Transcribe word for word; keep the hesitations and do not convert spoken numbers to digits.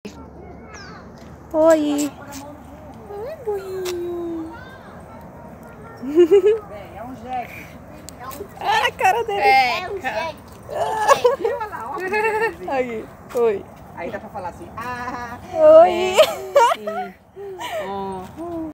Oi. Ai, burrinho. É um jegue. Ah, a cara dele. É, é um jegue. Olha lá, ó. Aqui. Oi. Aí dá pra falar assim. Ah, Oi. é, sim. Ó.